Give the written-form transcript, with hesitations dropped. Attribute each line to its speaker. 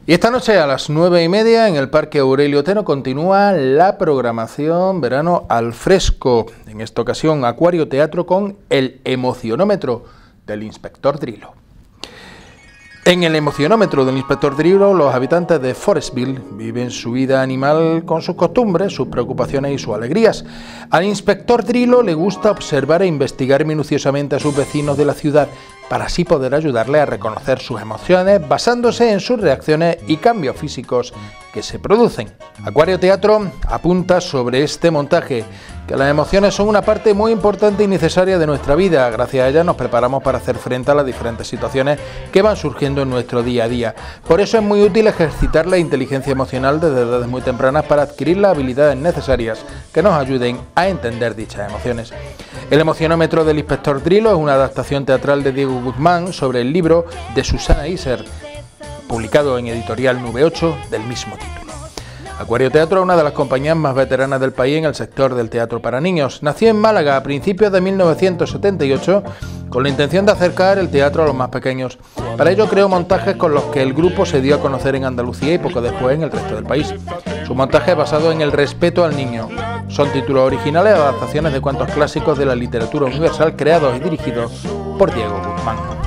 Speaker 1: Y esta noche a las 9:30 en el Parque Aurelio Otero continúa la programación Verano al Fresco. En esta ocasión Acuario Teatro con el emocionómetro del Inspector Drilo. En el emocionómetro del Inspector Drilo, los habitantes de Forestville viven su vida animal con sus costumbres, sus preocupaciones y sus alegrías. Al Inspector Drilo le gusta observar e investigar minuciosamente a sus vecinos de la ciudad para así poder ayudarle a reconocer sus emociones basándose en sus reacciones y cambios físicos que se producen. Acuario Teatro apunta sobre este montaje que las emociones son una parte muy importante y necesaria de nuestra vida. Gracias a ellas nos preparamos para hacer frente a las diferentes situaciones que van surgiendo en nuestro día a día. Por eso es muy útil ejercitar la inteligencia emocional desde edades muy tempranas para adquirir las habilidades necesarias que nos ayuden a entender dichas emociones. El emocionómetro del Inspector Drilo es una adaptación teatral de Diego Guzmán sobre el libro de Susana Iser, publicado en editorial Nube 8 del mismo título. Acuario Teatro es una de las compañías más veteranas del país en el sector del teatro para niños. Nació en Málaga a principios de 1978 con la intención de acercar el teatro a los más pequeños. Para ello creó montajes con los que el grupo se dio a conocer en Andalucía y poco después en el resto del país. Su montaje es basado en el respeto al niño. Son títulos originales o adaptaciones de cuentos clásicos de la literatura universal creados y dirigidos por Diego Guzmán.